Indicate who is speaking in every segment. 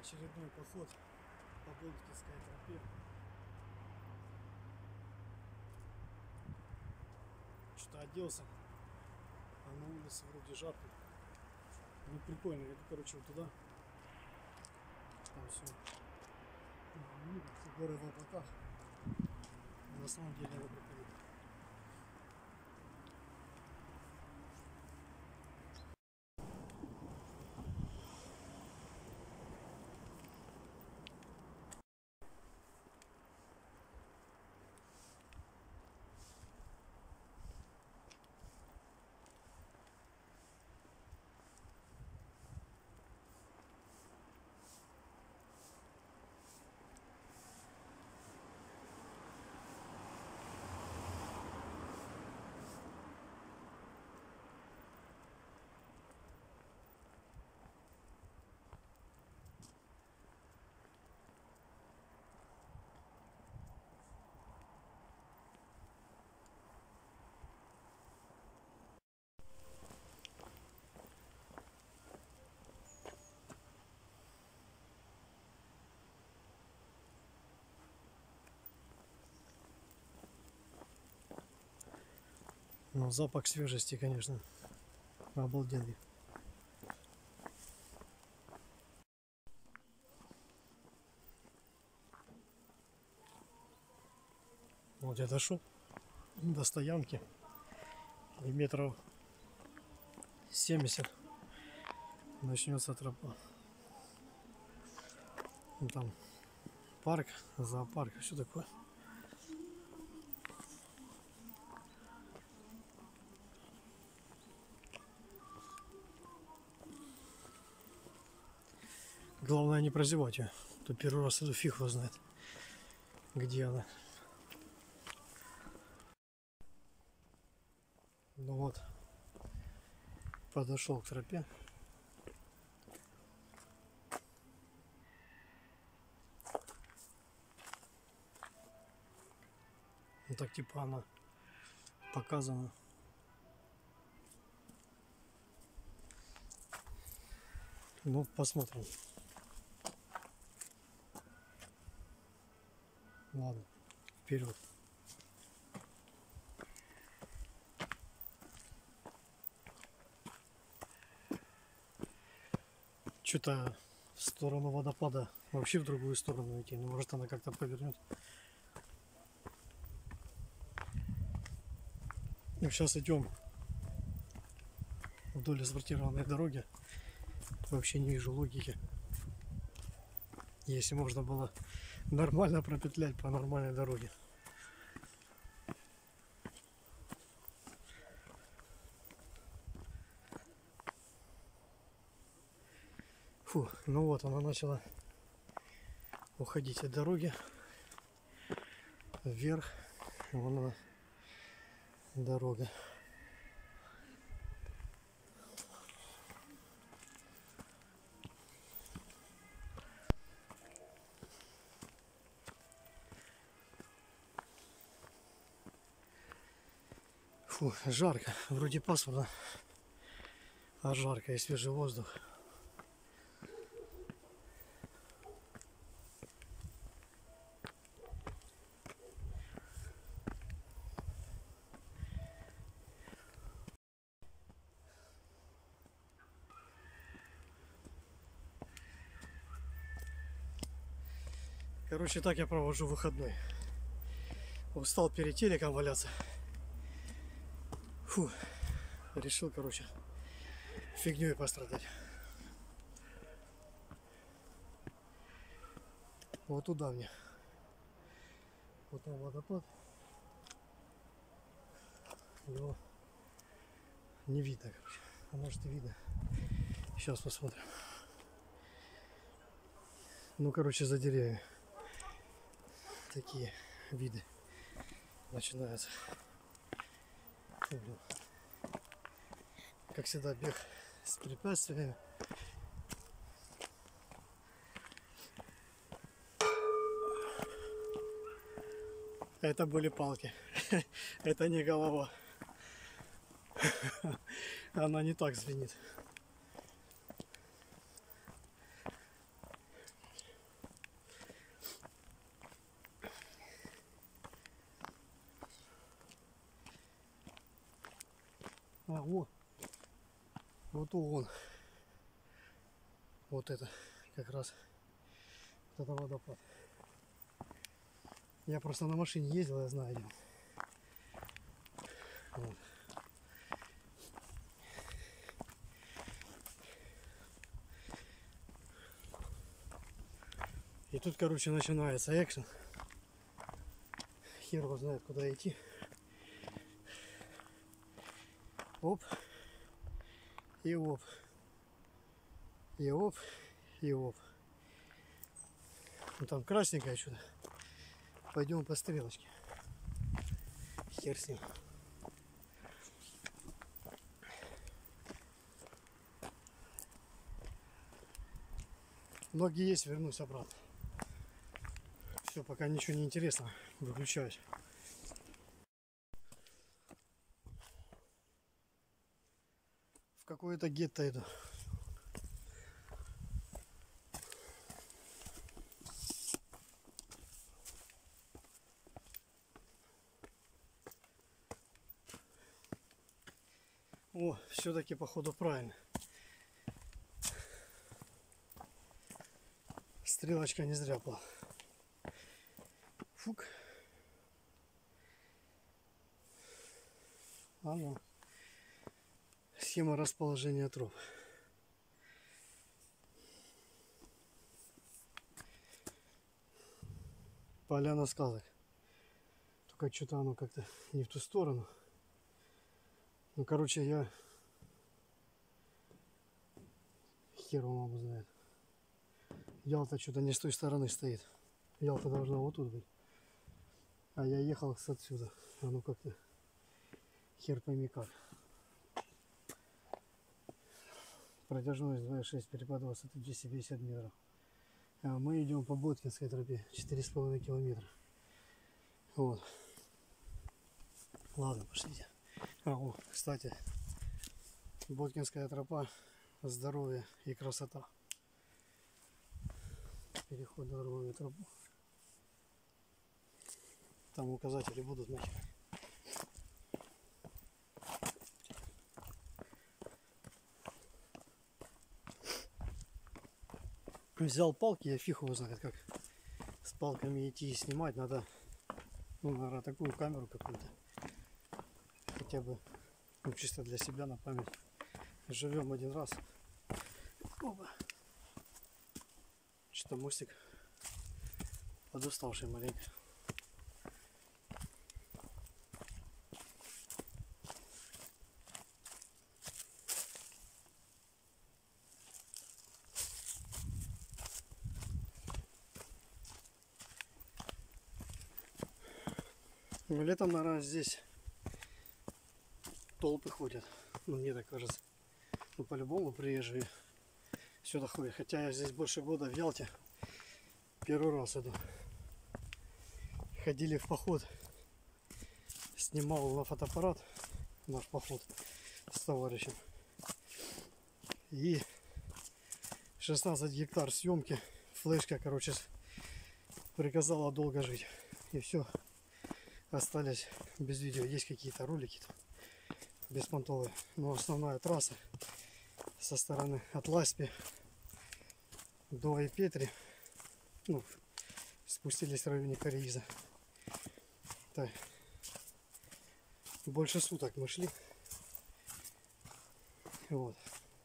Speaker 1: Очередной поход по Бонкинской тропе. Что-то оделся, а на улице вроде жарко. Ну прикольно, иду, короче, вот туда. Там все, все горы в облаках. На самом деле это прикольно. Ну, запах свежести, конечно, обалденный. Вот я дошел до стоянки и метров 70 начнется тропа. Ну, там парк, зоопарк, все такое. Главное не прозевать ее. То первый раз иду, фиг его знает, где она. Ну вот, подошел к тропе. Ну так типа она показана. Ну, посмотрим. Ладно, вперед. Что-то в сторону водопада, вообще в другую сторону идти. Ну, может, она как-то повернет. Ну, сейчас идем вдоль асфальтированной дороги. Вообще не вижу логики. Если можно было нормально пропетлять по нормальной дороге. Фу, ну вот она начала уходить от дороги вверх. Вон она, дорога. Фу, жарко. Вроде пасмурно, а жарко и свежий воздух. Короче, так я провожу выходной. Устал перед телеком валяться. Фу, решил, короче, фигней пострадать. Вот туда мне. Вот там водопад. Его не видно, короче. А может и видно. Сейчас посмотрим. Ну, короче, за деревьями такие виды начинаются. Фу, блин. Как всегда, бег с препятствиями. Это были палки. Это не голова. Она не так звенит. А, вот он. Вот это как раз вот это водопад. Я просто на машине ездил, я знаю. Вот. И тут, короче, начинается экшен. Хер его знает, куда идти. Оп. И оп. И оп. И оп. Ну там красненькое что-то. Пойдем по стрелочке. Хер с ним. Ноги есть, вернусь обратно. Все, пока ничего не интересно, выключаюсь. В какое-то гетто иду. О, все-таки походу правильно. Стрелочка не зря была. Фук. Ага. Схема расположения троп. Поляна сказок. Только что-то оно как-то не в ту сторону. Ну, короче, я хер его маму знает. Ялта что-то не с той стороны стоит. Ялта должна вот тут быть. А я ехал с отсюда. А ну как-то хер пойми как. Протяженность 2,6, перепад высоты 250 метров. А мы идем по Боткинской тропе 4,5 километра. Вот. Ладно, пошлите. О, кстати, Боткинская тропа, здоровье и красота. Переход на другую тропу. Там указатели будут нахер. Взял палки, я фиг его знает, как с палками идти и снимать. Надо, ну, наверное, такую камеру какую-то. Хотя бы, ну, чисто для себя на память. Живем один раз. Опа. Что-то мостик подуставший маленько. Ну, летом, наверное, здесь толпы ходят. Ну, мне так кажется. Ну, по-любому приезжие сюда ходят. Хотя я здесь больше года в Ялте. Первый раз иду. Ходили в поход. Снимал на фотоаппарат наш поход с товарищем. И 16 гектар съемки. Флешка, короче, приказала долго жить. И все. Остались без видео. Есть какие-то ролики беспонтовые. Но основная трасса со стороны от Ласпи до Айпетри. Ну, спустились в районе Карииза. Так. Больше суток мы шли. Вот.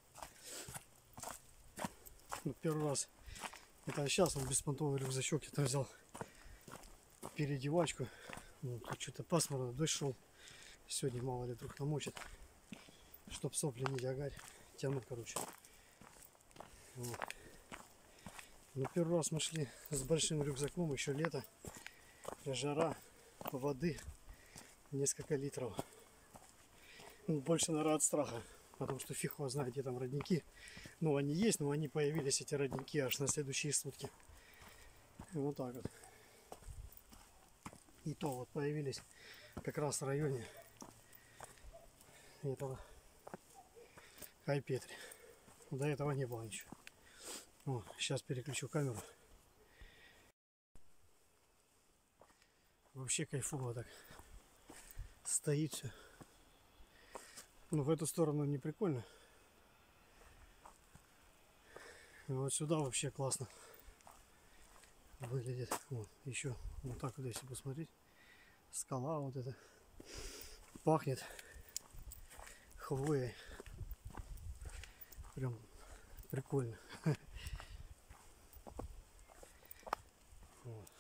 Speaker 1: Ну, первый раз. Это сейчас он беспонтовый рюкзачок. Я взял переодевачку. Ну, тут что-то пасмурно, дождь шел. Сегодня мало ли вдруг намочит. Чтоб сопли не тянут, короче. Вот. Ну, первый раз мы шли с большим рюкзаком, еще лето, жара, воды, несколько литров. Ну, больше, наверное, от страха, потому что фиг его знает, где там родники. Ну, они есть, но они появились, эти родники, аж на следующие сутки. И вот так вот. И то вот появились как раз в районе этого Айпетри. До этого не было ничего. О, сейчас переключу камеру. Вообще кайфово так. Стоит все. Но в эту сторону не прикольно. И вот сюда вообще классно выглядит. Вот, еще вот так вот, если посмотреть. Скала вот эта. Пахнет хвоей. Прям прикольно. Вот.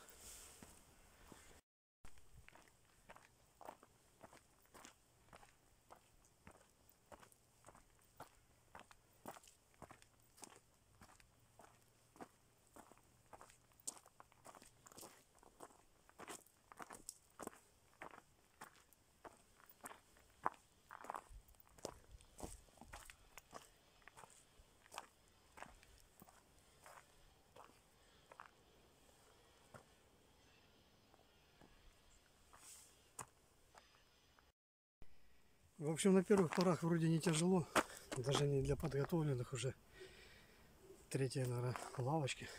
Speaker 1: В общем, на первых порах вроде не тяжело. Даже не для подготовленных уже. Третья, наверное, лавочки.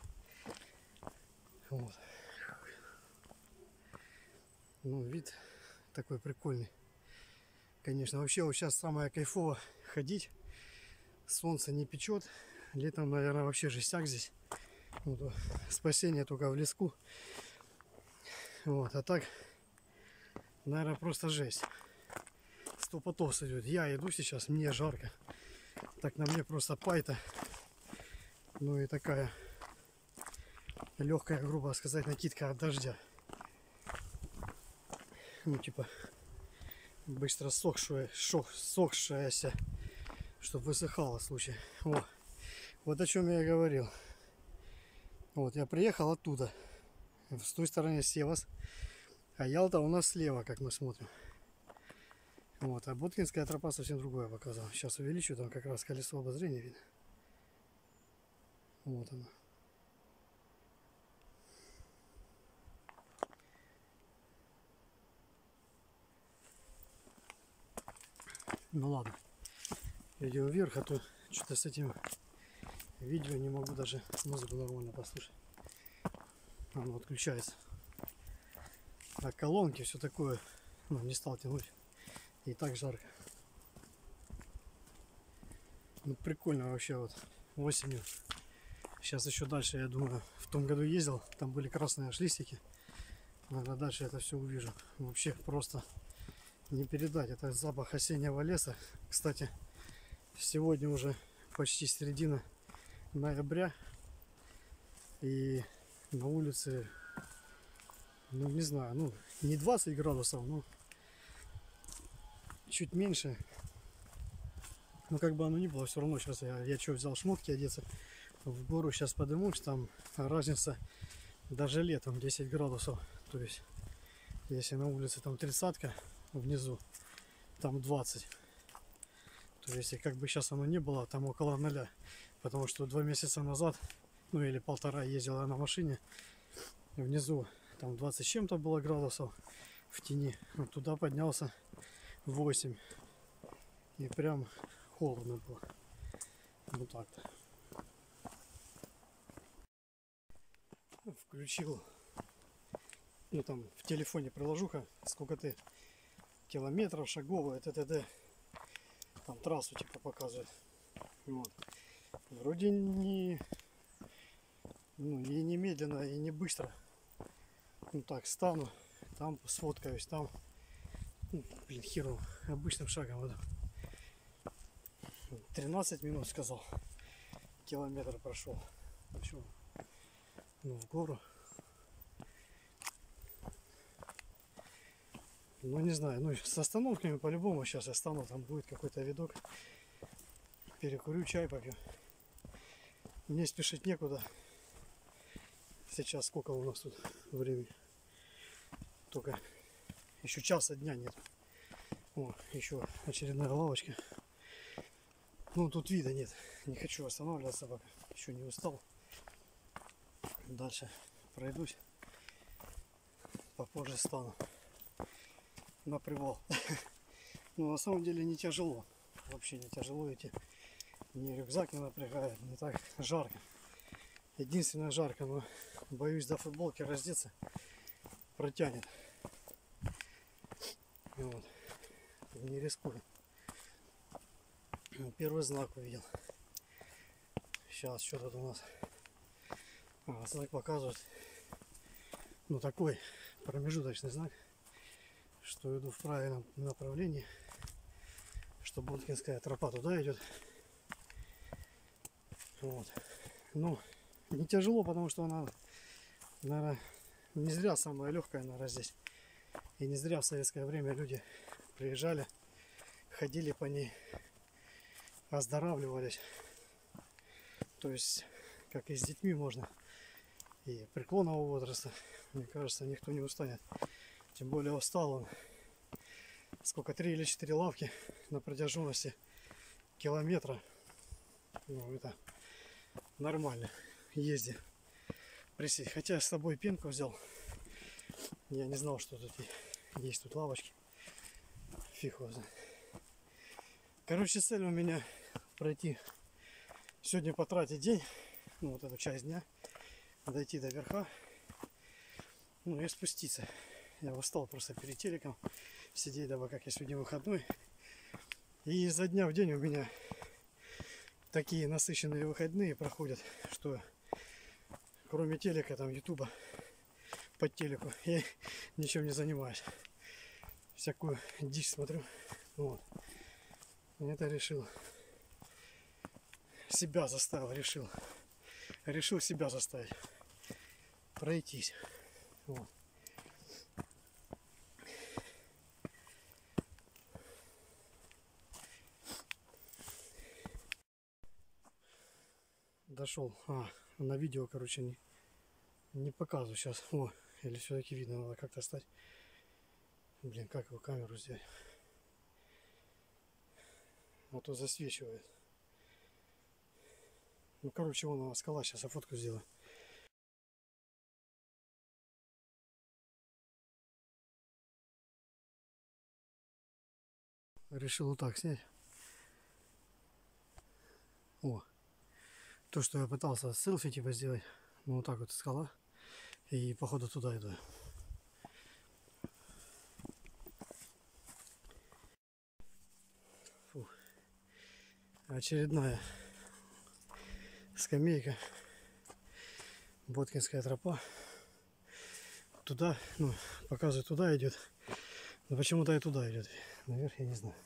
Speaker 1: Вот. Ну, вид такой прикольный. Конечно, вообще вот сейчас самое кайфово ходить. Солнце не печет. Летом, наверное, вообще жестяк здесь. Вот, спасение только в леску. Вот, а так, наверное, просто жесть. 100 потов сойдет. Я иду сейчас, мне жарко. Так на мне просто пайта. Ну и такая легкая, грубо сказать, накидка от дождя. Ну типа быстро сохшаяся, чтобы высыхало в случае. Вот о чем я и говорил. Вот я приехал оттуда. С той стороны Севас. А Ялта у нас слева, как мы смотрим. Вот, а Боткинская тропа совсем другое показала. Сейчас увеличу, там как раз колесо обозрения видно. Вот оно. Ну ладно. Идем вверх, а то что-то с этим видео не могу даже музыку нормально послушать. Оно отключается. А колонки, все такое, ну, не стал тянуть. И так жарко. Ну прикольно вообще вот осенью. Сейчас еще дальше, я думаю, в том году ездил, там были красные шлистики. Наверное, дальше это все увижу. Вообще просто не передать. Это запах осеннего леса. Кстати, сегодня уже почти середина ноября. И на улице, ну не знаю, ну не 20 градусов, но чуть меньше. Но как бы оно ни было, все равно сейчас я что, взял шмотки одеться. В гору сейчас поднимусь, там разница даже летом 10 градусов. То есть, если на улице там 30-ка внизу, там 20. То есть, как бы сейчас оно не было, там около 0. Потому что 2 месяца назад, ну или 1,5 ездила на машине, внизу там 20 с чем-то было градусов в тени. Вот туда поднялся 8. И прям холодно было. Вот так-то. Включил, ну там в телефоне приложуха, сколько ты километров, шагов, т.д. Там трассу типа показывает. Вот. Вроде не, ну, и не медленно, и не быстро. Ну так, стану, там сфоткаюсь, там, ну, блин, херу, обычным шагом иду. 13 минут сказал, километр прошел. Ну, в гору. Ну не знаю, ну с остановками по-любому сейчас я стану, там будет какой-то видок. Перекурю, чай попью. Мне спешить некуда. Сейчас сколько у нас тут времени? Только еще часа дня нет. О, еще очередная лавочка. Ну тут вида нет. Не хочу останавливаться пока. Еще не устал. Дальше пройдусь. Попозже стану на привал. Ну на самом деле не тяжело. Вообще не тяжело идти. Ни рюкзак не напрягает, не так жарко. Единственное жарко, но боюсь до футболки раздеться. Протянет. Вот. Не рискую. Первый знак увидел. Сейчас что тут у нас? Знак показывает. Ну, такой промежуточный знак, что иду в правильном направлении, что Боткинская тропа туда идет. Вот. Ну, не тяжело, потому что она, наверное, не зря самая легкая, наверное, здесь. И не зря в советское время люди приезжали, ходили по ней, оздоравливались. То есть, как и с детьми можно, и преклонного возраста, мне кажется, никто не устанет. Тем более устал он. Сколько, 3 или 4 лавки на протяженности километра. Ну, это нормально. Езди. Присесть. Хотя я с собой пенку взял. Я не знал, что тут есть тут лавочки. Фиг его знает. Короче, цель у меня пройти сегодня, потратить день, ну вот эту часть дня, дойти до верха, ну и спуститься. Я устал просто перед телеком сидеть, дабы как я сегодня выходной. И изо дня в день у меня такие насыщенные выходные проходят, что кроме телека, там, ютуба, под телеку, я ничем не занимаюсь. Всякую дичь смотрю. Вот. Это решил. Себя заставил, решил себя заставить пройтись. Вот. Дошел. На видео, короче, не показываю сейчас. О, или все-таки видно, надо как-то стать. Блин, как его камеру взять? А то засвечивает. Ну, короче, вон скала, сейчас я фотку сделаю. Решил вот так снять. О, то, что я пытался селфи типа сделать. Ну, вот так вот скала. И походу туда иду. Фу. Очередная скамейка. Боткинская тропа. Туда, ну, показывает, туда идет. Но почему-то и туда идет. Наверх я не знаю.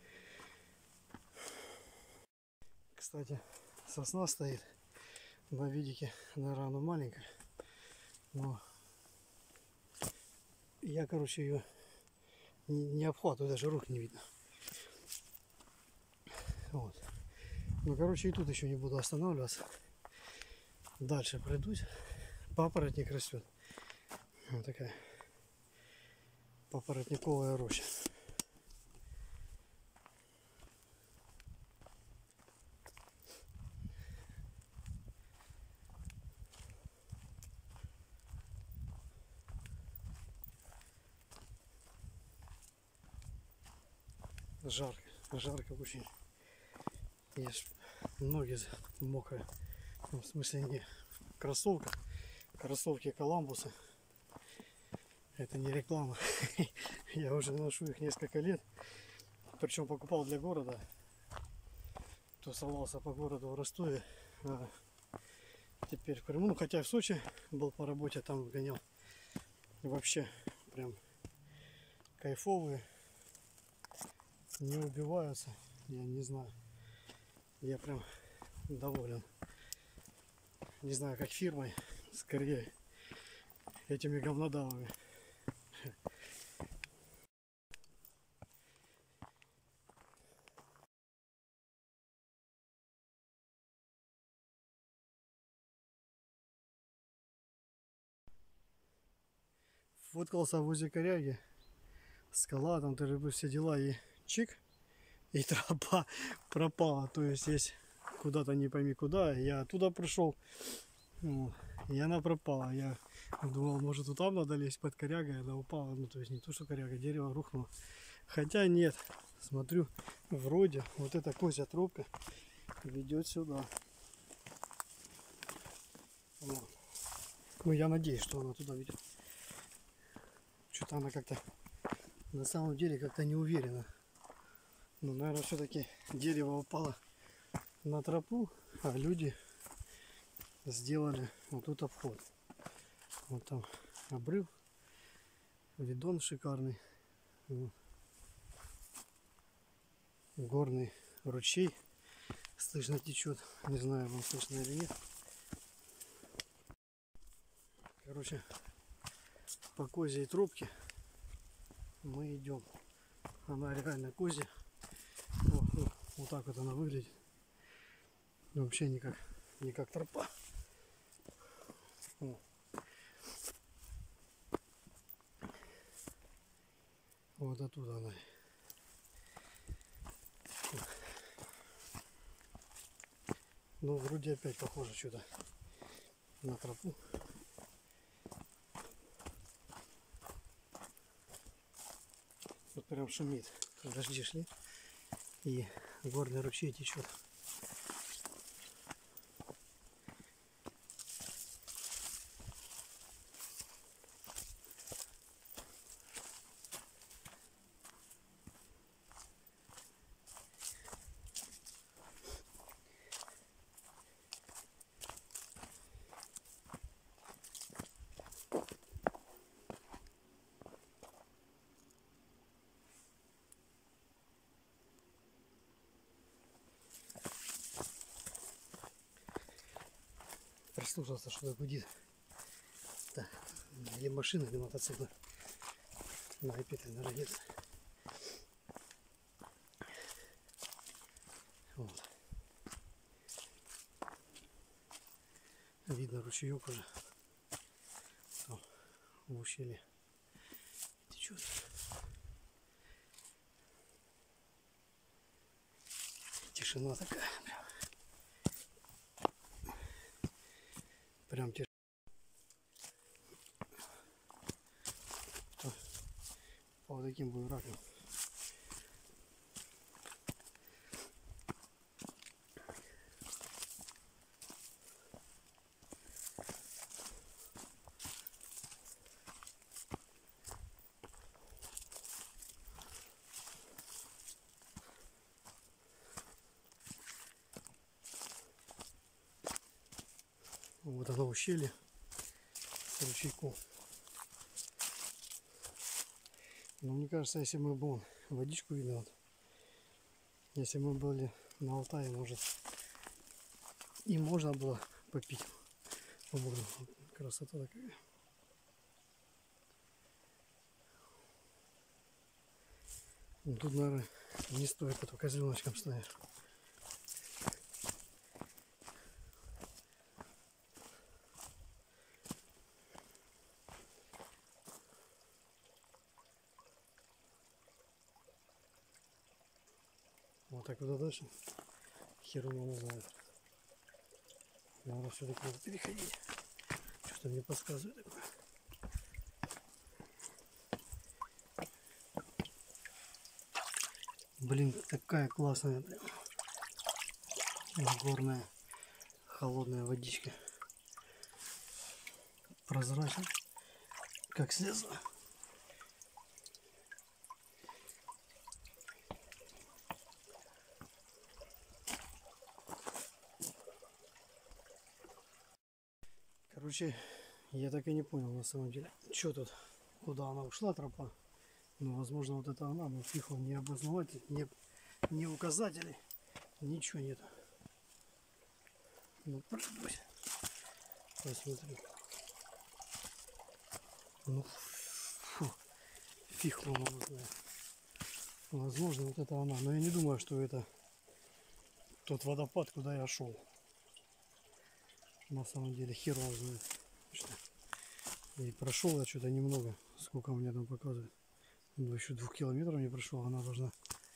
Speaker 1: Кстати, сосна стоит на видике. Наверное, она маленькая. Но я, короче, ее не обхватываю, даже рук не видно. Вот. Ну, короче, и тут еще не буду останавливаться. Дальше пройдусь. Папоротник растет. Вот такая папоротниковая роща. Жарко очень. Есть ноги мокрые. Ну, в смысле, не в кроссовках. Кроссовки Коламбуса. Это не реклама. Я уже ношу их несколько лет. Причем покупал для города. Тусовался по городу в Ростове. А теперь в Крыму. Ну, хотя в Сочи был по работе, там гонял. И вообще прям кайфовые. Не убиваются. Я не знаю. Я прям доволен. Не знаю, как фирмой. Скорее этими говнодавами. Фоткался возле коряги. Скала, там тоже все дела, и чик. И тропа пропала. То есть есть куда-то не пойми куда. Я оттуда пришел. И она пропала. Я думал, может, вот там надо лезть под корягой. Она упала. Ну, то есть не то, что коряга, дерево рухнуло. Хотя нет. Смотрю, вроде вот эта козья тропка ведет сюда. Вот. Ну, я надеюсь, что она туда ведет. Что-то она как-то на самом деле как-то не уверена. Но, наверное, все-таки дерево упало на тропу, а люди сделали вот тут обход. Вот там обрыв, видон шикарный, горный ручей слышно течет, не знаю, вам слышно или нет. Короче, по козьей тропке мы идем. Она реально козья. Вот так вот она выглядит. Вообще не как тропа. Вот оттуда она. Ну, вроде опять похоже что-то на тропу. Вот прям шумит. Дожди шли. И горный ручей течет. Прислушался, что-то гудит. Да, или машина, или мотоцикл. На iPad, наверное, нет. Вот. Видно ручеек уже. Там, в ущелье течет. Тишина такая. Прям тишина. По вот таким буеракам. Вот оно ущелье с ручейком. Но мне кажется, если мы бы водичку видно, вот, если мы были на Алтае, может, и можно было попить. По-моему, красота такая. Ну, тут, наверное, не стоит это козленочком стоять. Вот так куда дальше? Херуна не знаю. Наверное, все-таки надо переходить. Что-то мне подсказывает такое. Блин, такая классная прям горная холодная водичка. Прозрачная, как слеза. Короче, я так и не понял на самом деле, что тут, куда она ушла тропа. Ну, возможно, вот это она, но фиг он, не обоснователь, не указателей, ничего нет. Ну, пробуй. Посмотрим. Ну, фу, фиг он его знает. Возможно, вот это она, но я не думаю, что это тот водопад, куда я шел. На самом деле, хер его знает. И прошел я что-то немного, сколько у меня там показывает. Ну, еще 2 километров не прошел, она должна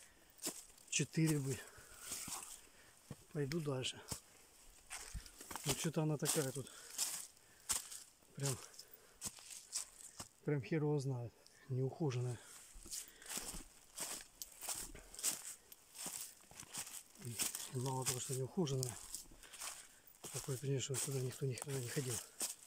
Speaker 1: 4 быть. Пойду дальше. Ну, что-то она такая тут. Прям хер его знает. Неухоженная. Мало того, что неухоженная. Такое впечатление, что сюда никто никогда не ходил.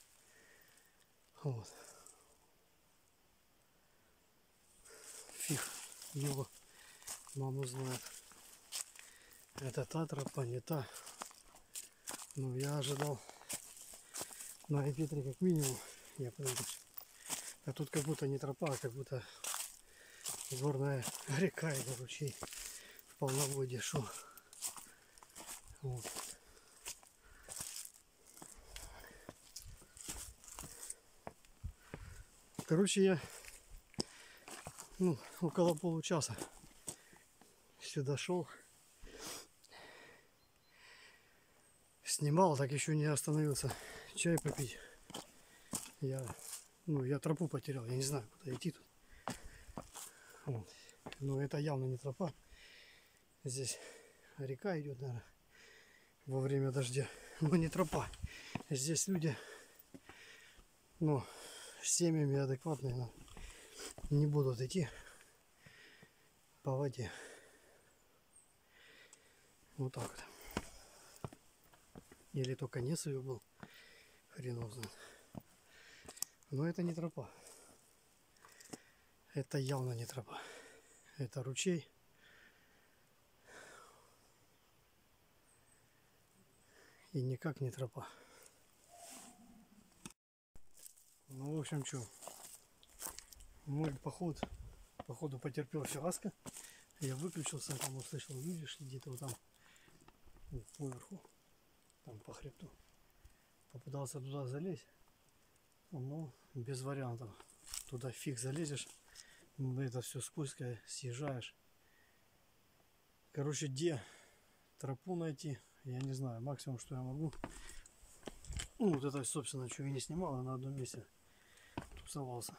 Speaker 1: Вот. Фиг его Маму знает. Это та тропа, не та. Ну, я ожидал на Епитре как минимум. Я понял. А тут как будто не тропа, а как будто горная река или ручей в полноводье шел. Вот. Короче, я около получаса сюда шел. Снимал, так еще не остановился чай попить. Я тропу потерял, я не знаю, куда идти тут. Вот. Но это явно не тропа. Здесь река идет, наверное, во время дождя. Но не тропа. Здесь люди, с семьями адекватные, не будут идти по воде. Вот так вот. Или то конец ее был, хрен его знает. Но это не тропа. Это явно не тропа. Это ручей. И никак не тропа. Ну, в общем, что. Мой походу потерпел фиаско. Я выключился, там услышал, люди шли где-то вот там поверху. Там по хребту. Попытался туда залезть. Но без вариантов. Туда фиг залезешь. Это все скользкое, съезжаешь. Короче, где тропу найти, я не знаю. Максимум, что я могу. Вот это, собственно, что я не снимал, я на одном месте тусовался.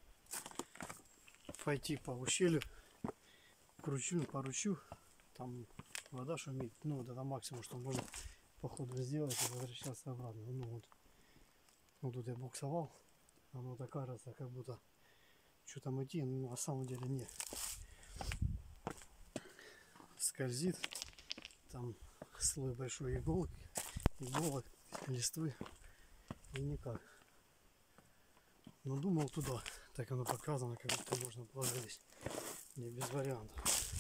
Speaker 1: Пойти по ущелью, по ручью, там вода шумит. Вот это максимум, что можно по ходу сделать и возвращаться обратно. Вот тут я буксовал. Оно так кажется, как будто что там идти, но на самом деле нет. Скользит. Там слой большой иголок, листвы. И никак. Но думал туда. Так оно показано, как будто можно было залезть. Не без вариантов.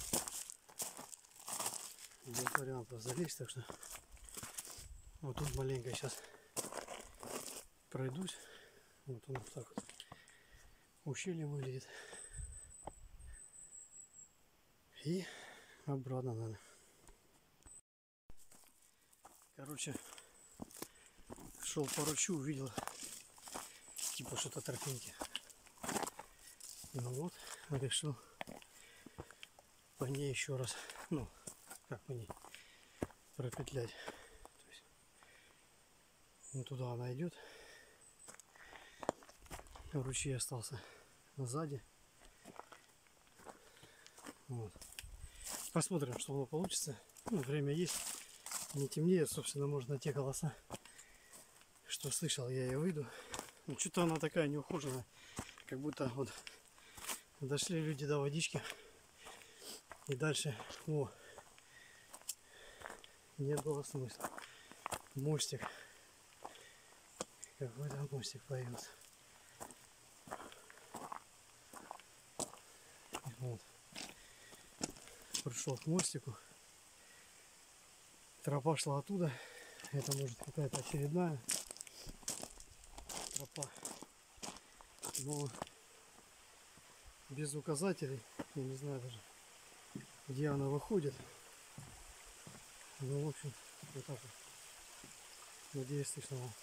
Speaker 1: Без вариантов залезть, так что вот тут маленько сейчас пройдусь. Вот он так вот ущелье выглядит. И обратно, наверное. Короче, шел по ручью, увидел типа что-то тропинки. Ну вот, решил по ней еще раз, как по ней пропетлять. То есть, туда она идет. Ручей остался сзади. Вот. Посмотрим, что оно получится. Время есть. Не темнеет, собственно, можно те голоса, что слышал, я и выйду. Что-то она такая неухоженная, как будто вот дошли люди до водички и дальше, не было смысла. Мостик, какой-то мостик появился. Вот. Пришел к мостику. Тропа шла оттуда. Это может какая-то очередная тропа. Но без указателей. Я не знаю даже, где она выходит. Ну, в общем, вот так вот. Надеюсь, слышно вам.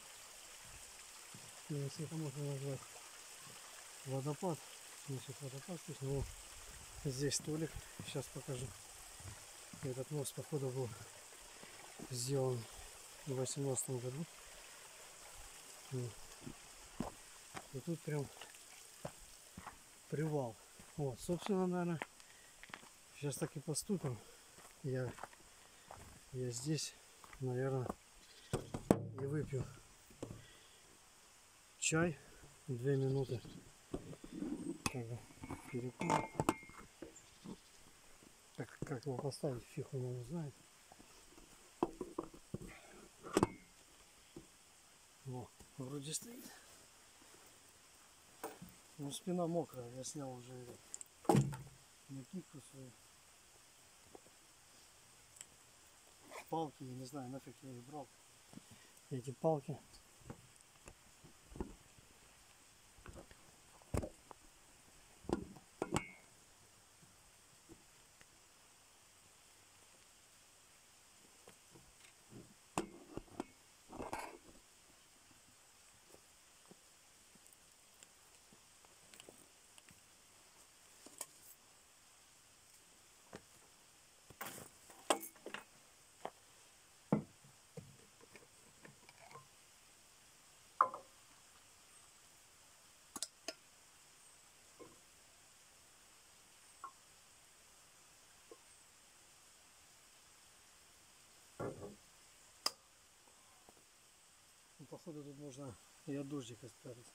Speaker 1: Если это можно назвать водопад. Значит, водопад слышно. Вот здесь столик. Сейчас покажу. Этот мост, походу, был сделан в 2018 году. И тут прям привал. Вот, собственно, наверное, сейчас так и поступим. Я здесь, наверное, и выпью чай. 2 минуты. Перекур. Как его поставить, фиг он не знает. Во, вроде стоит. Но спина мокрая, я снял уже накидку свою. палки, я не знаю, нафиг я их брал. Эти палки. Ну, походу тут можно и от дождика спрятаться.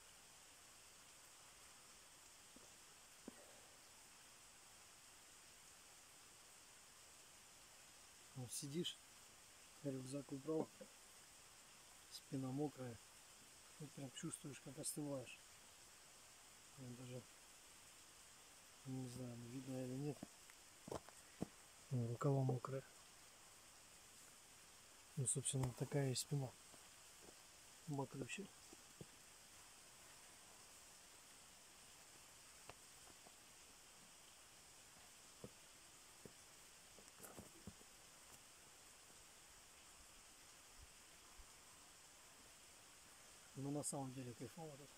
Speaker 1: Вот сидишь, рюкзак убрал, спина мокрая, и прям чувствуешь, как остываешь. Я даже не знаю, видно или нет. Рукава мокрая. Ну, собственно, такая и спина. Мокрющая. Ну, на самом деле кайфово тут.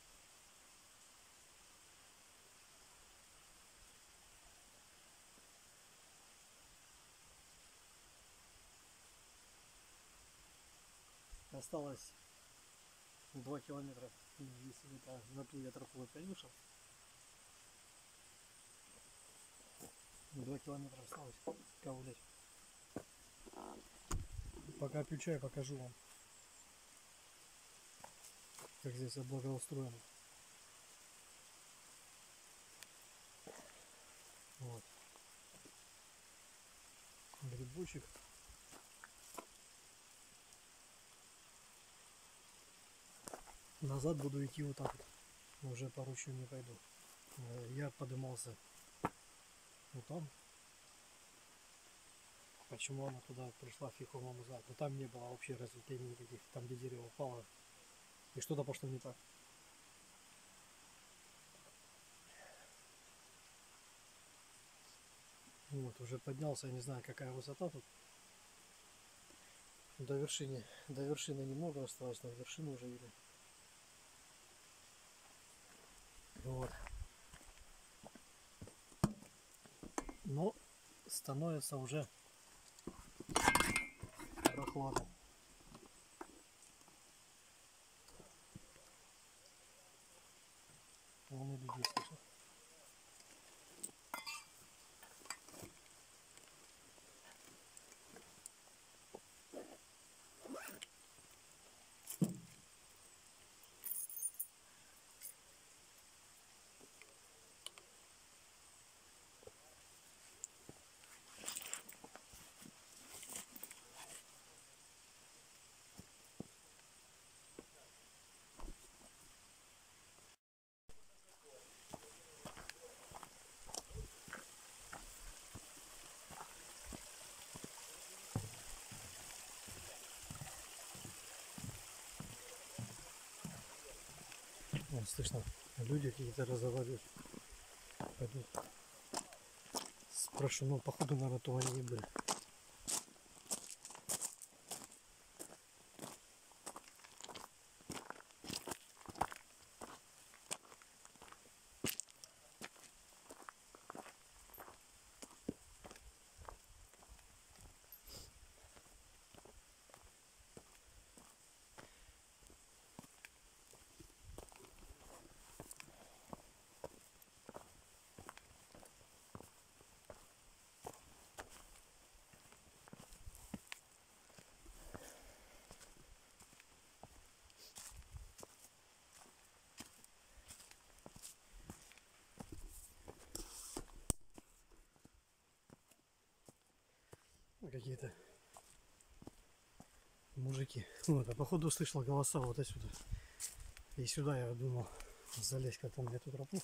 Speaker 1: Осталось 2 километра, если это на ту я тропу опять вышел. 2 километра осталось ковылять. Пока пью чай, покажу вам, как здесь благоустроено. Вот. Грибочек. Назад буду идти вот так вот. Уже по ручью не пойду. Я поднимался вот там. Почему она туда пришла, фиг его знает. Но там не было вообще разветвлений никаких. Там, где дерево упало. И что-то пошло не так. Вот, уже поднялся, я не знаю, какая высота тут. До вершины немного осталось, но вершину уже видно. Вот. Но становится уже прохладно. Вон и людей слышал. Вон, слышно, люди какие-то разговаривают. Пойду спрошу, ну походу, наверное, то они не были. Какие-то мужики. Вот, а походу услышал голоса вот отсюда. И сюда я думал залезть как-то на эту тропу.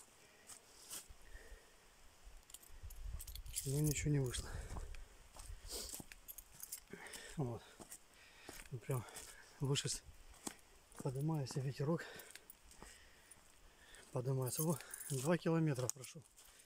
Speaker 1: Но ничего не вышло. Вот. Прям выше поднимается ветерок. Поднимается. Вот 2 километра прошу.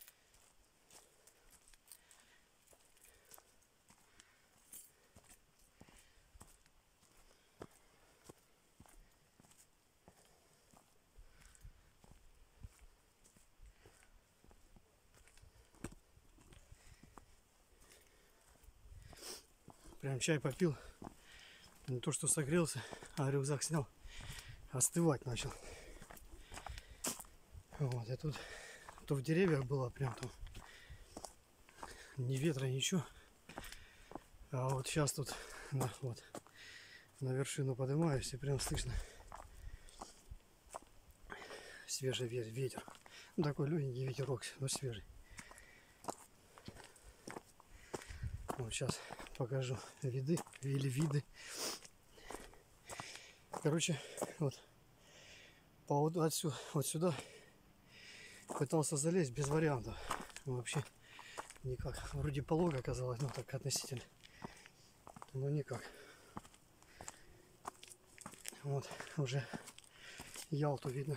Speaker 1: Прям чай попил. Не то что согрелся, а рюкзак снял. Остывать начал. Вот, и тут то в деревьях было прям там ни ветра, ничего. А вот сейчас тут вот на вершину поднимаюсь, и прям слышно свежий ветер. Ну, такой легенький ветерок, но свежий. Вот сейчас покажу виды. Короче, вот отсюда, вот сюда пытался залезть без вариантов. Вообще никак. Вроде полого оказалось, но так относительно. Но никак. Вот уже Ялту видно.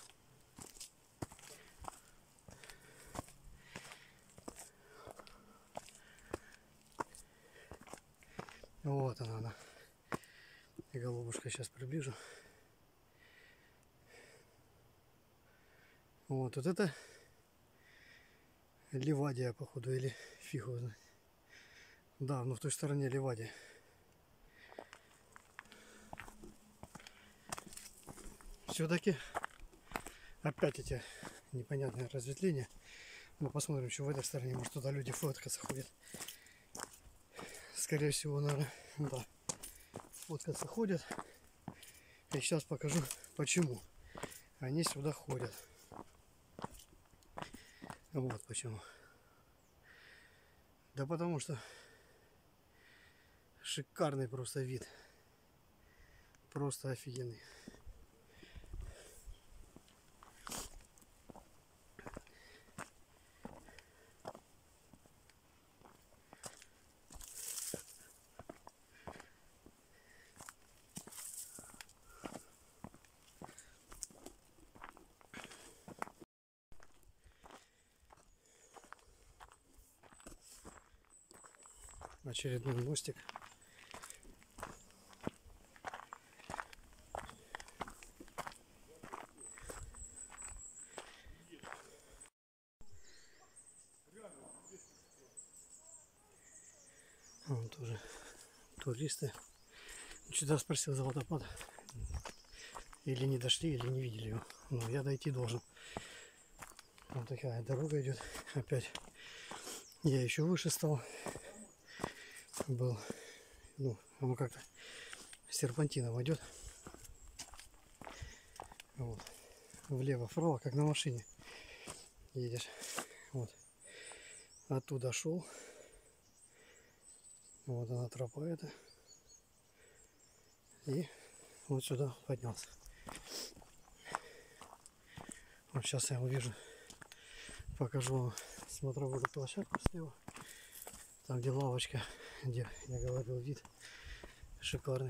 Speaker 1: Вот она. И голубушка, сейчас приближу. Вот это Ливадия, походу, или фиг его знает. Да, но в той стороне Ливадия. Все-таки опять эти непонятные разветвления. Мы посмотрим, что в этой стороне. Может, туда люди фоткаться ходят. Скорее всего, наверное, да. Фоткаться ходят. И сейчас покажу, почему они сюда ходят. Вот почему. Да потому что шикарный просто вид. Просто офигенный. Очередной мостик. Вон тоже туристы. Сюда спросил за водопад. Или не дошли, или не видели его. Но я дойти должен. Вот такая дорога идет. Опять я еще выше стал. Был. Ну, оно как-то серпантином идет. Вот. Влево-вправо, как на машине едешь. Вот. Оттуда шел. Вот она тропа эта. И вот сюда поднялся. Вот сейчас я увижу, покажу вам смотровую площадку слева. Там где лавочка, где я говорил, вид шикарный.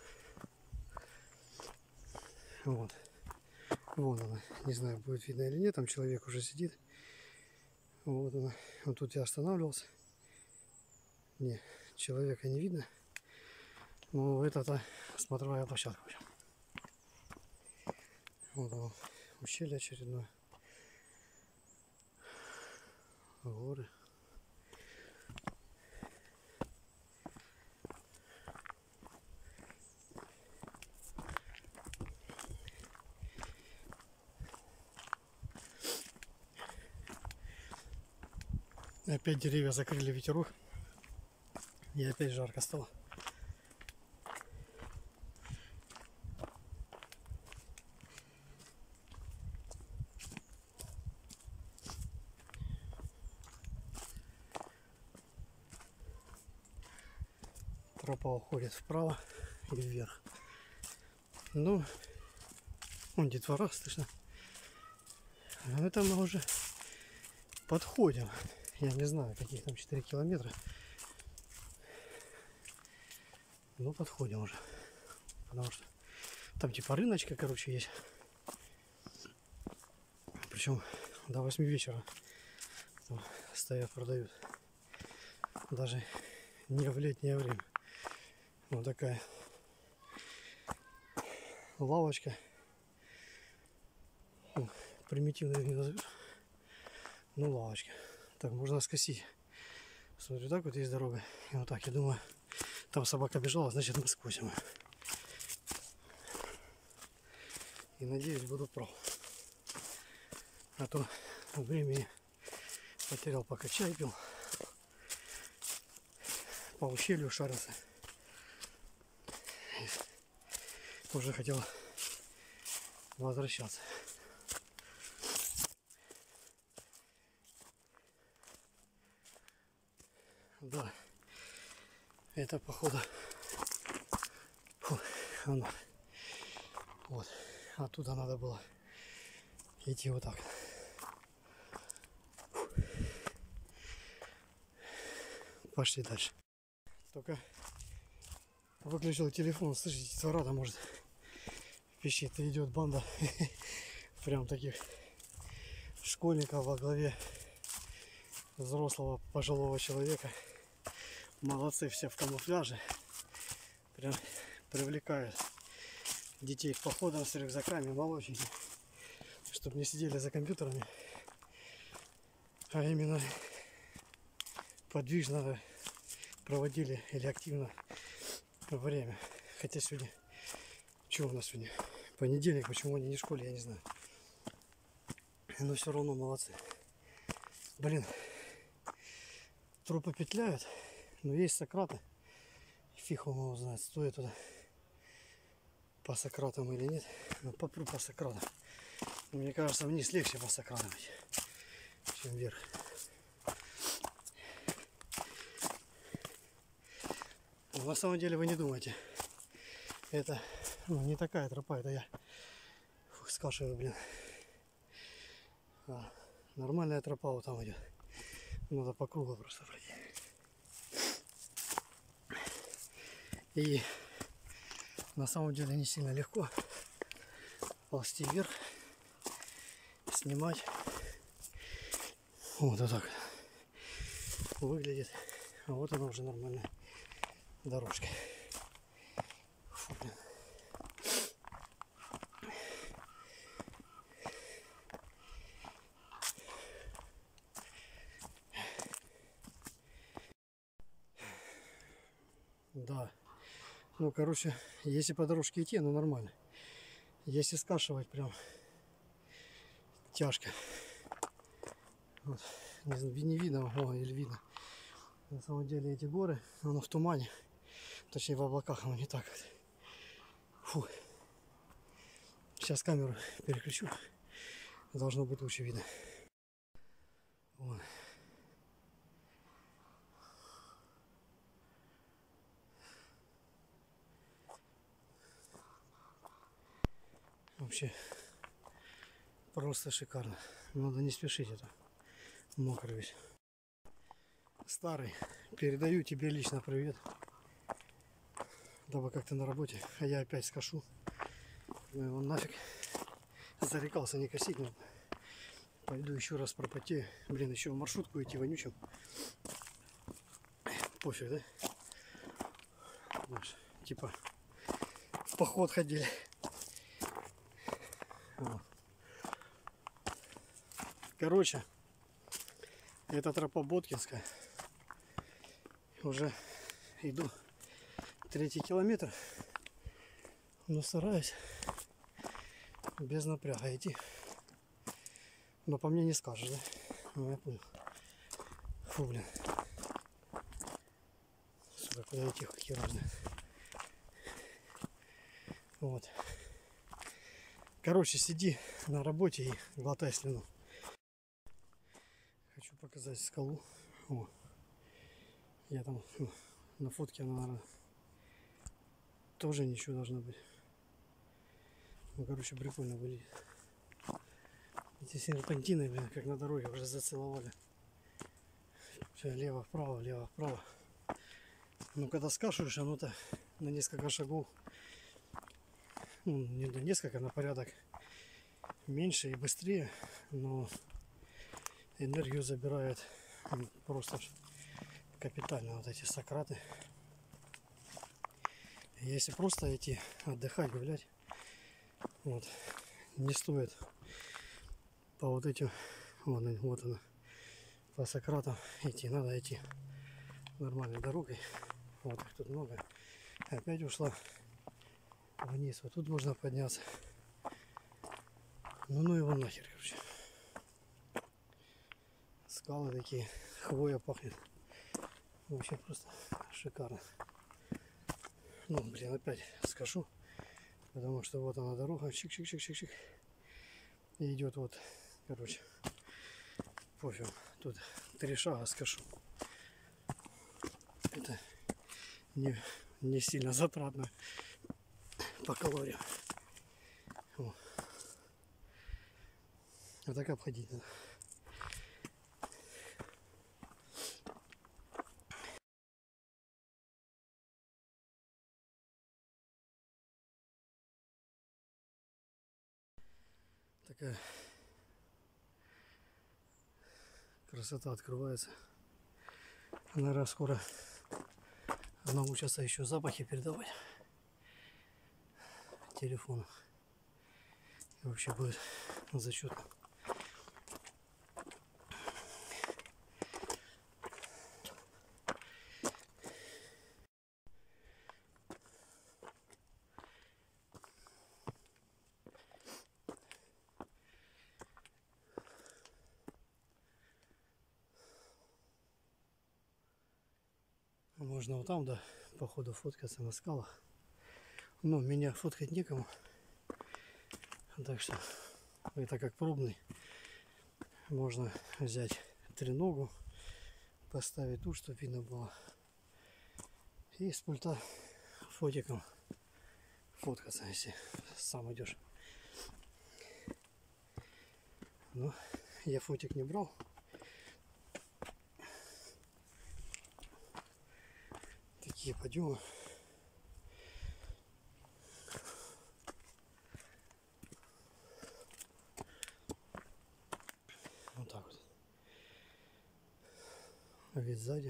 Speaker 1: Вот. Вон она. Не знаю, будет видно или нет. Там человек уже сидит. Вот она. Вот тут я останавливался. Не, человека не видно. Но это смотровая площадка. Вот оно. Ущелье очередное. Горы. Опять деревья закрыли ветерок. И опять жарко стало. Тропа уходит вправо и вверх. Ну, вон детвора слышно. А это мы уже подходим. Я не знаю, каких там 4 километра. Ну, подходим уже. Потому что там типа рыночка, короче, есть. Причем до 8 вечера там стоят, продают. Даже не в летнее время. Вот такая лавочка. Ну, примитивно не назовешь. Ну, лавочка. Так, можно скосить. Смотрю, так вот есть дорога. И вот так, я думаю, там собака бежала, значит мы скосим. И надеюсь, буду прав. А то времени потерял, пока чай пил. По ущелью шарился. Уже хотел возвращаться. Да, это походу оно. Вот, оттуда надо было идти вот так. Пошли дальше. Только выключил телефон, слышите, детвората может пищит, и идет банда прям таких школьников во главе взрослого пожилого человека. Молодцы, все в камуфляже. Прям привлекают детей к походам с рюкзаками, молоденькие, чтобы не сидели за компьютерами, а именно подвижно проводили или активно время. Хотя сегодня, что у нас сегодня? Понедельник, почему они не в школе, я не знаю. Но все равно молодцы. Блин, трупы петляют, но есть Сократы. Фиг он его знает, стоит туда по Сократам или нет. Но попру по Сократам. Мне кажется, вниз легче по Сократам, чем вверх. Но на самом деле вы не думайте. Это не такая тропа, это я скашиваю, блин. Нормальная тропа вот там идет. Надо по кругу просто пройти. И на самом деле не сильно легко ползти вверх, снимать. Вот так выглядит. А вот она уже нормальная дорожка. Фу, блин. Да. Ну, короче, если по дорожке идти, ну нормально. Если скашивать, прям тяжко. Вот. Не видно, или видно. На самом деле эти горы, оно в тумане. Точнее в облаках, оно не так. Фу. Сейчас камеру переключу. Должно быть лучше видно. Вон. Вообще просто шикарно. Надо не спешить, это мокро весь. Старый, передаю тебе лично привет. Дабы как-то на работе. А я опять скошу. Ну его нафиг. Зарекался не косить, но пойду еще раз пропотею. Блин, еще в маршрутку идти вонючим. Пофиг, да? Знаешь, типа в поход ходили. Вот. Короче, это тропа Боткинская. Уже иду 3-й километр. Но стараюсь без напряга идти. Но по мне не скажешь, да? Ну, я понял. Фу, блин. Сука, куда идти, какие разные. Вот. Короче, сиди на работе и глотай слюну. Хочу показать скалу. О. Я там на фотке, она, наверное, тоже ничего должно быть. Ну, короче, прикольно выглядит. Эти серпантины, блин, как на дороге, уже зацеловали. Все, лево-вправо, лево-вправо. Ну, когда скашиваешь, оно-то на несколько шагов, ну, не на несколько, на порядок меньше и быстрее, но энергию забирает просто капитально вот эти сократы. Если просто идти отдыхать, гулять, вот, не стоит по вот этим, вот она, по сократам идти, надо идти нормальной дорогой. Вот их тут много. Опять ушла вниз, вот тут можно подняться. Ну его нахер, короче. Скалы такие, хвоя пахнет. Вообще просто шикарно. Ну, блин, опять скажу. Потому что вот она дорога, чик-чик-чик-чик-чик. И идет вот, короче, пофиг. Тут 3 шага скажу. Это не сильно затратно по калориям. О. Вот так обходить надо. Такая красота открывается. Наверное, скоро научатся еще запахи передавать телефону. И вообще будет зачетно. Можно вот там, да, походу фоткаться на скалах. Но меня фоткать некому. Так что это как пробный. Можно взять треногу, поставить тут, чтобы видно было. И с пульта фотиком фоткаться, если сам идешь. Но я фотик не брал. Такие подъемы. Вот так вот. Вид сзади.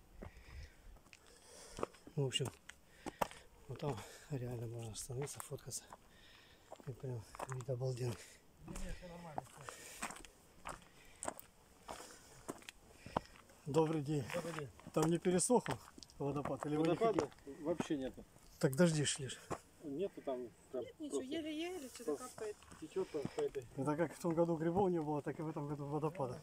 Speaker 1: В общем, вот там реально можно остановиться, фоткаться. И прям вид обалденный. Добрый день.
Speaker 2: Добрый день.
Speaker 1: Там не пересохло водопад? Или
Speaker 2: Водопада вообще нету.
Speaker 1: Так дожди шли.
Speaker 2: Нету там.
Speaker 3: Нет, ничего, еле-еле что-то капает.
Speaker 2: Течет по этой.
Speaker 1: Это как в том году грибов не было, так и в этом году водопада.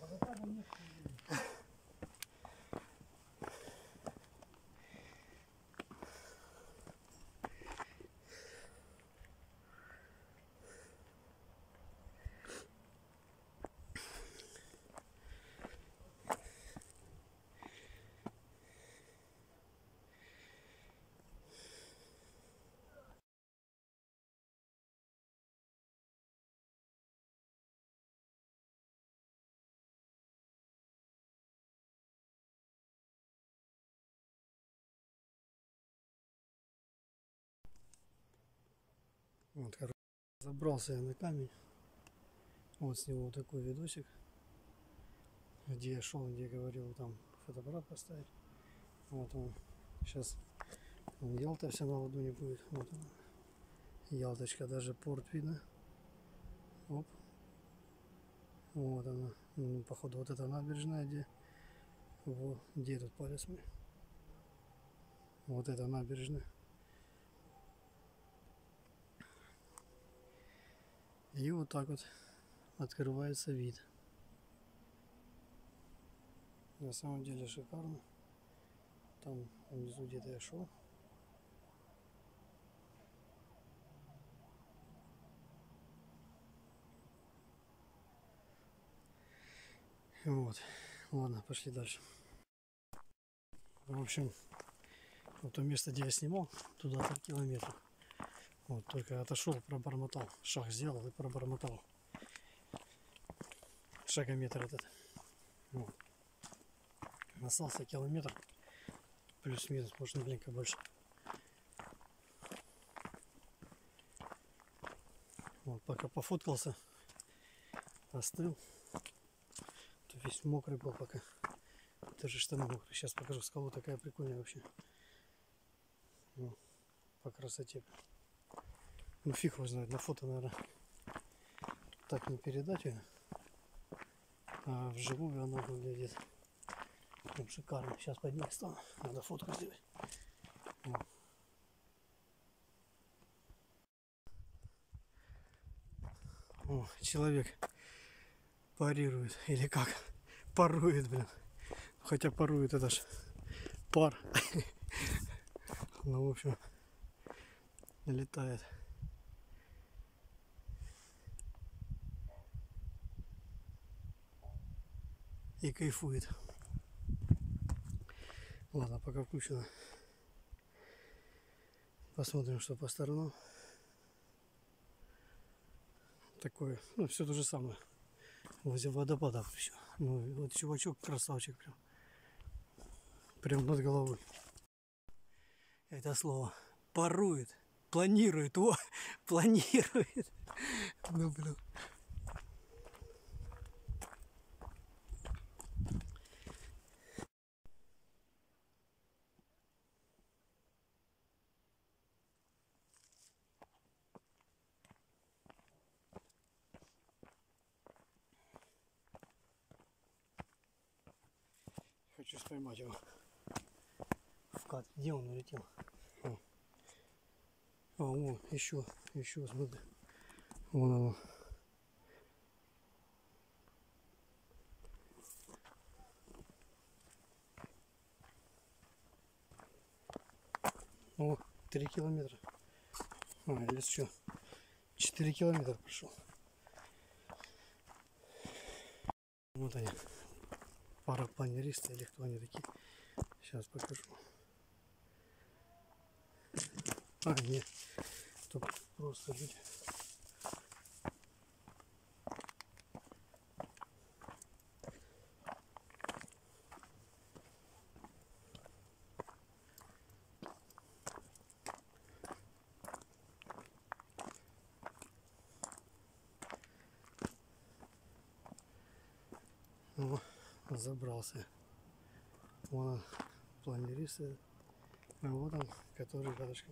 Speaker 1: Вот, короче, забрался я на камень. Вот с него вот такой видосик. Где я шел, где я говорил, там фотоаппарат поставить. Вот он. Сейчас Ялта вся на ладони будет. Вот она. Ялточка, даже порт видно. Оп. Вот она. Ну, походу вот эта набережная, где. Вот, где этот палец мой? Вот эта набережная. И вот так вот открывается вид. На самом деле шикарно. Там внизу где-то я шел. Вот. Ладно, пошли дальше. В общем, вот то место, где я снимал, туда 3 километра. Вот, только отошел, пробормотал. Шаг сделал и пробормотал. Шагометр этот. Вот. Остался километр. Плюс-минус, может, маленько больше. пока пофоткался, остыл. Тут весь мокрый был пока. Даже штаны мокрые. Сейчас покажу скалу, такая прикольная вообще. Ну, по красоте. Ну фиг его знает, на фото, наверное, так не передать ее. А вживую она выглядит прям шикарно. Сейчас под ней стану. Надо фотку сделать. Вот. О, человек парирует. Или как? Парует, блин. Хотя парует это ж пар. Ну, в общем, летает. И кайфует. Ладно, пока включено. Посмотрим, что по сторонам. Такое, ну, все то же самое. Возле водопадов еще. Ну, вот чувачок красавчик прям. Прям над головой. Это слово парует, планирует, о, планирует. Ну, блин. Хочу поймать его в кат. Где он улетел? А, вон, еще, смотри. Вон оно. О, 3 километра. А, или что? 4 километра прошел. Вот они. Парапланеристы или кто они такие. Сейчас покажу. А, нет. Тут просто люди. О, забрался. Вон планеристы. А вот он, который рядышком.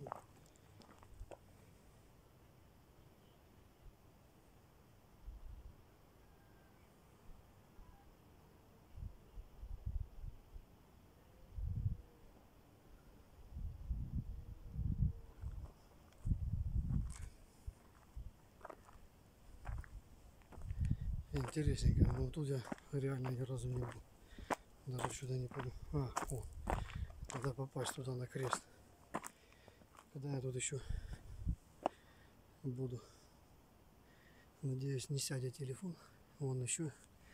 Speaker 1: Интересненько, но тут я реально ни разу не был. Даже сюда не пойду. А, о, надо попасть туда на крест. Когда я тут еще буду. Надеюсь, не сядет телефон. Вон еще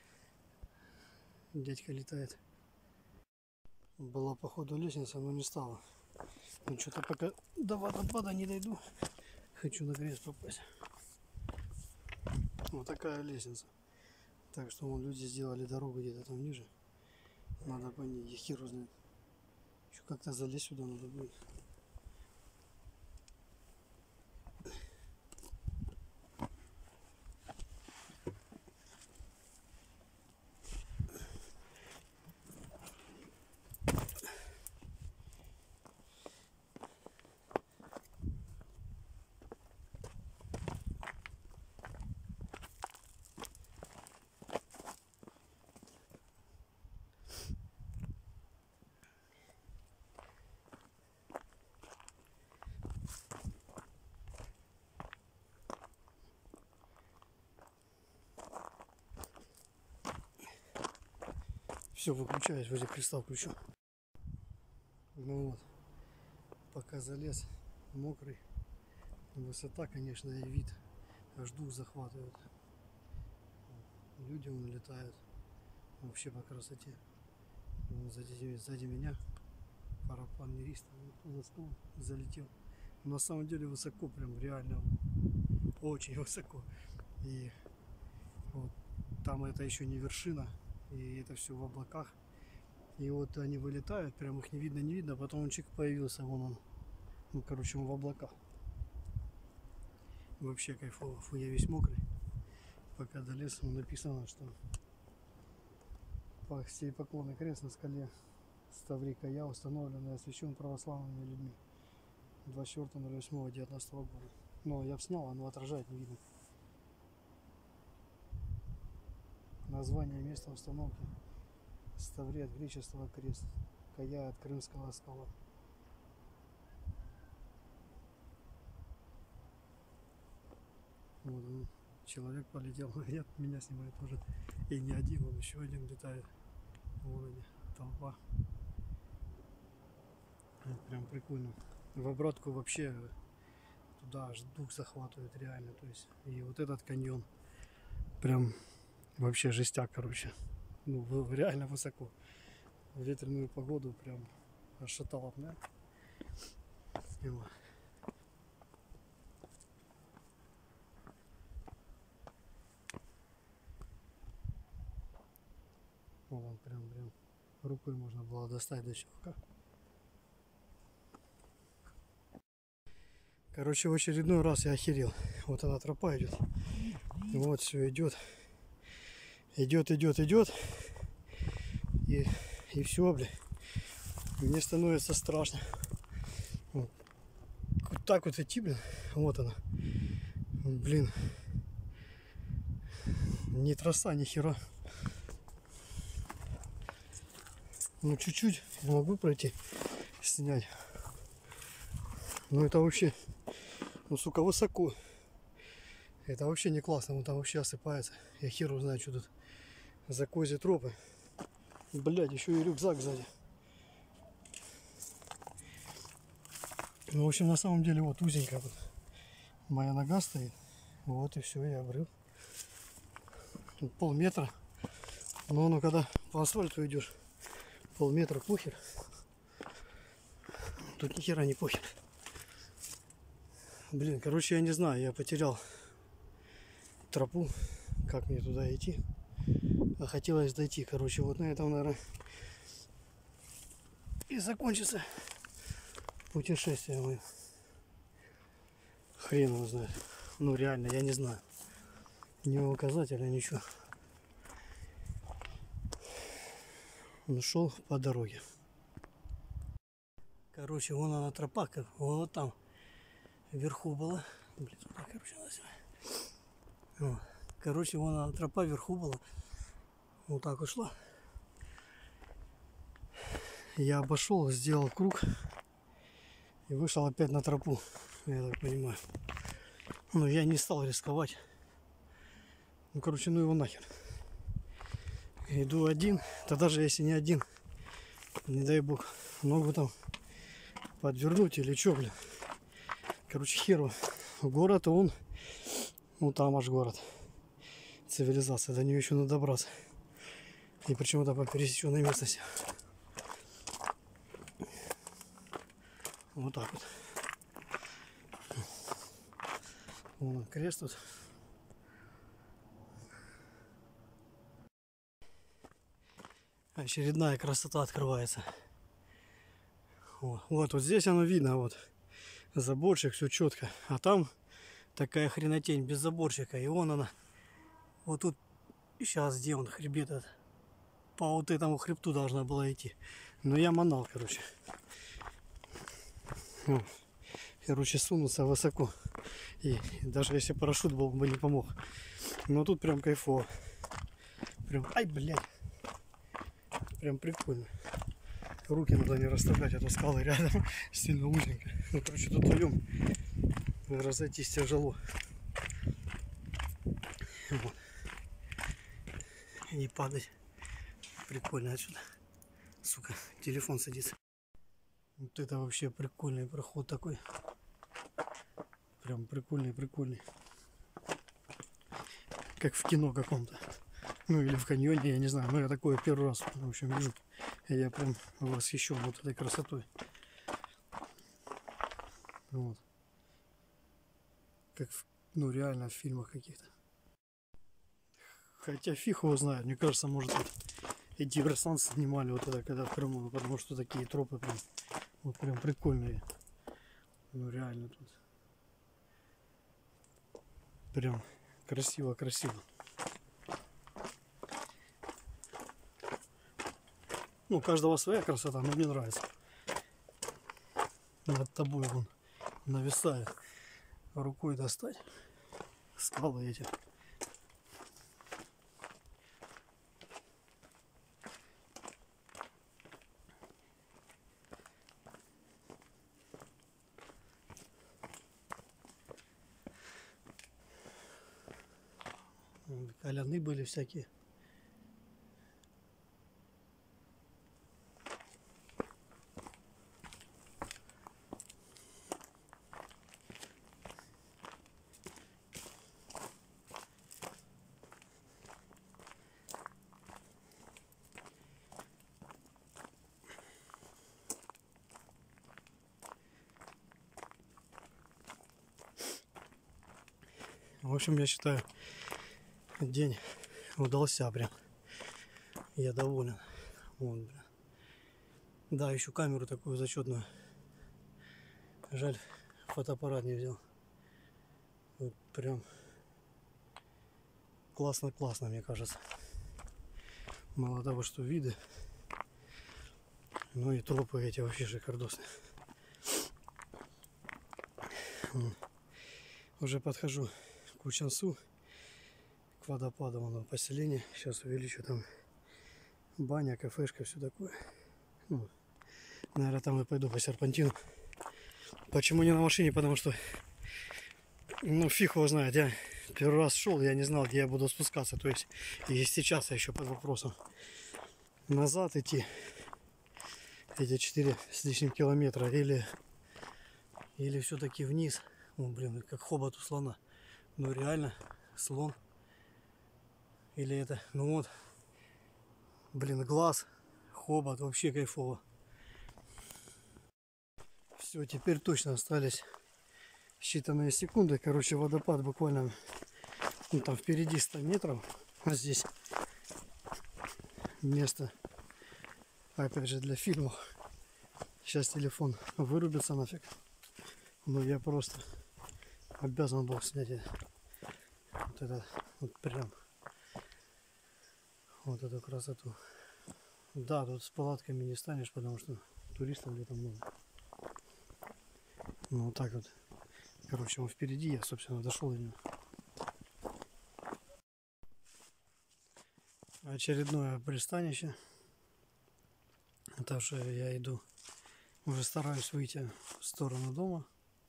Speaker 1: дядька летает. Была походу лестница, но не стала. Ну что-то пока до водопада не дойду. Хочу на крест попасть. Вот такая лестница. Так что вон люди сделали дорогу где-то там ниже. Надо по ней, я хер знает. Еще как-то залезть сюда надо будет. Все, выключаюсь, возле креста включу. Ну вот, пока залез, мокрый. Высота, конечно, и вид. Аж дух захватывает. Люди вон летают. Вообще по красоте. Вон сзади меня парапланерист за стол залетел. Но на самом деле высоко, прям реально очень высоко. И вот там это еще не вершина. И это все в облаках. И вот они вылетают, прям их не видно, потом он чик появился, вон он. Ну, короче, он в облаках. Вообще кайфово. Фу, я весь мокрый. Пока до леса написано, что сей поклонный крест на скале Ставри Кая установлен и освящен православными людьми 24.08.19 года. Но я бы снял, оно отражает, не видно. Название места установки Ставри от греческого крест, Кая от крымского скала. Вот он, человек полетел, нет, меня снимает уже. И не один, он еще один летает. Вон они, толпа. Это прям прикольно. В обратку вообще туда аж дух захватывает реально. То есть и вот этот каньон прям вообще жестяк, короче. Ну, реально высоко. В ветреную погоду прям аж шатало, да? И вот. Вон прям рукой можно было достать до чувака. Короче, в очередной раз я охерел. Вот она тропа идет. И вот все идет. Идет. И все, блин. Мне становится страшно. Вот так вот идти, блин. Вот она. Блин. Ни троса, ни хера. Ну чуть-чуть могу пройти, снять. Ну это вообще, ну сука, высоко. Это вообще не классно, он там вообще осыпается. Я хер узнаю, что тут за козьи тропы. Блядь, еще и рюкзак сзади. Ну, в общем, на самом деле, вот узенько вот моя нога стоит. Вот и все, я обрыл. Тут полметра. Но ну когда по асфальту идешь, полметра похер. Тут ни хера не похер. Блин, короче, я не знаю, я потерял тропу, как мне туда идти. А хотелось дойти, короче, вот на этом, наверное, и закончится путешествие мое. Хрен его знает. Ну реально, я не знаю. Ни указателя, ничего. Он шел по дороге. Короче, вон она тропа, как вот там вверху была. Блин, туда, короче, вот. Короче, вон она тропа вверху была. Вот так ушла. Я обошел, сделал круг и вышел опять на тропу. Я так понимаю. Но я не стал рисковать. Ну, короче, ну его нахер. Иду один, да даже если не один, не дай бог, ногу там подвернуть или что, блин. Короче, херу. Город, он, ну там аж город. Цивилизация, до нее еще надо добраться. И почему-то по пересеченной местности. Вот так вот. Вон крест тут. Очередная красота открывается. Вот здесь оно видно, вот заборчик, все четко. А там такая хренотень без заборчика. И вон она. Вот тут сейчас где он, хребет этот. По вот этому хребту должна была идти. Но я манал, короче. Короче, сунулся высоко. И даже если парашют был бы не помог. Но тут прям кайфово. Прям, ай, блядь. Прям прикольно. Руки надо не расставлять, а то скалы рядом сильно узенько. Ну, короче, тут вдвоем разойтись тяжело. Вот. И не падать. Прикольно отсюда. Сука, телефон садится. Вот это вообще прикольный проход такой. Прям прикольный. Как в кино каком-то. Ну или в каньоне, я не знаю. Но я такое первый раз, в общем, вижу. И я прям восхищен вот этой красотой. Вот. Как в, ну реально в фильмах каких-то. Хотя фиг его знает. Мне кажется, может быть, и диверсант снимали вот это, когда в Крыму. Потому что такие тропы прям, вот прям прикольные. Ну реально тут. Прям красиво-красиво. Ну, у каждого своя красота, но мне нравится. Над тобой он нависает. Рукой достать. Скалы эти. Коляны были всякие. В общем, я считаю, день удался прям. Я доволен. Вот, блин. Да, еще камеру такую зачетную. Жаль, фотоаппарат не взял. Вот прям классно, мне кажется. Мало того, что виды, ну и тропы эти вообще шикардосные. Уже подхожу к Учансу, к водопаду, вон поселение. Сейчас увеличу, там баня, кафешка, все такое. Ну, наверное, там и пойду по серпантину. Почему не на машине? Потому что, ну, фиг его знает. Я первый раз шел, я не знал, где я буду спускаться. То есть и сейчас я еще под вопросом. Назад идти эти 4 с лишним километра или все-таки вниз. О, блин, как хобот у слона. Ну реально, слон. Или это, ну вот, блин, глаз, хобот, вообще кайфово. Все, теперь точно остались считанные секунды. Короче, водопад буквально, ну, там впереди 100 метров. А здесь место, опять же, для фильмов. Сейчас телефон вырубится нафиг. Но я просто обязан был снять вот это, вот прям, вот эту красоту. Да, тут с палатками не станешь, потому что туристов где-то много. Ну вот так вот. Короче, он впереди, я, собственно, дошел до него. Очередное пристанище. Это уже я иду, уже стараюсь выйти в сторону дома.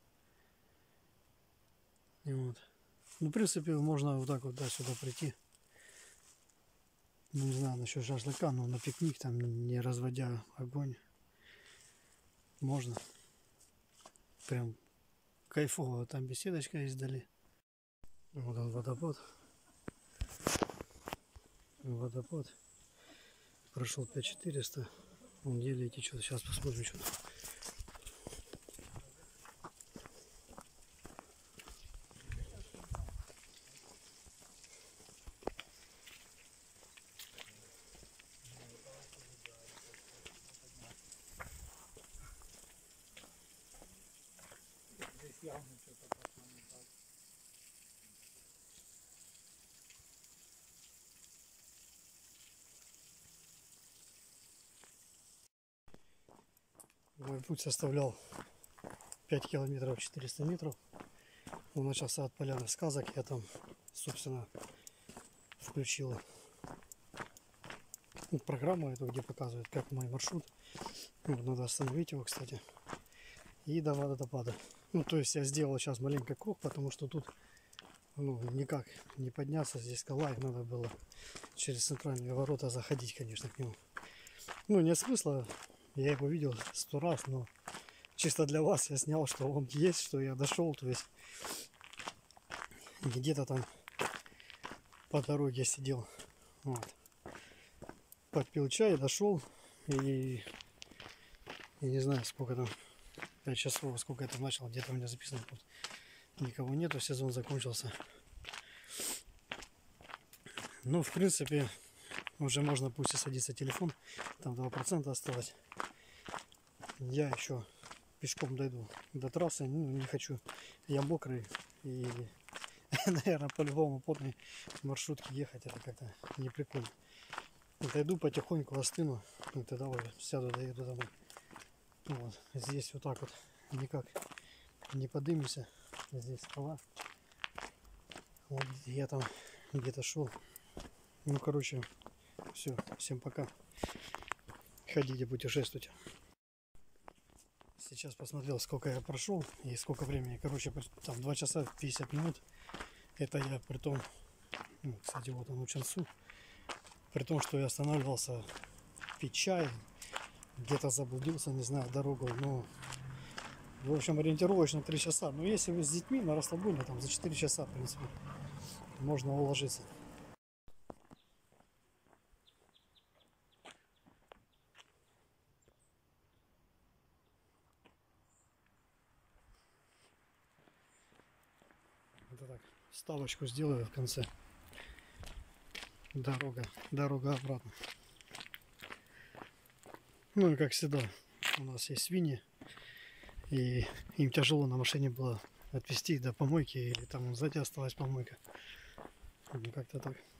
Speaker 1: И вот. Ну, в принципе, можно вот так вот, да, сюда прийти. Ну, не знаю, насчет шашлыка, но на пикник, там, не разводя огонь, можно. Прям кайфово. Там беседочка есть вдали. Вот он, водопад. Водопад. Прошел 5400. Он еле течет. Сейчас посмотрим, что там. Мой путь составлял 5 километров 400 метров. Он начался от поляны сказок. Я там, собственно, включил программу эту, где показывает, как мой маршрут. Вот, надо остановить его, кстати. И до водопада. Ну, то есть я сделал сейчас маленький круг, потому что тут, ну, никак не подняться. Здесь скала, и надо было через центральные ворота заходить, конечно, к нему. Ну, нет смысла. Я его видел 100 раз, но чисто для вас я снял, что он есть, что я дошел. То есть где-то там по дороге сидел. Вот. Попил чай, дошел. И не знаю, сколько там, 5 часов, сколько я там начал. Где-то у меня записано. Тут никого нету, сезон закончился. Ну, в принципе, уже можно пусть и садиться телефон. Там 2% осталось. Я еще пешком дойду до трассы. Ну, не хочу. Я мокрый. И наверное, по-любому потной маршрутке ехать это как-то не прикольно. Отойду потихоньку, остыну, и тогда уже сяду, доеду домой. Вот. Здесь вот так вот никак не подымемся. Здесь скала. Вот я там где-то шел. Ну, короче, все. Всем пока. Ходите, путешествуйте. Сейчас посмотрел, сколько я прошел и сколько времени. Короче, там 2 часа 50 минут. Это я при том, ну, кстати, вот он Учансу. При том, что я останавливался пить чай, где-то заблудился, не знаю, дорогу. Ну, в общем, ориентировочно 3 часа. Но если вы с детьми на расслабоне, там за 4 часа, в принципе, можно уложиться. Это так, вставочку сделаю в конце. Дорога обратно. Ну и как всегда, у нас есть свиньи, и им тяжело на машине было отвезти их до помойки, или там сзади осталась помойка. Ну, как-то так.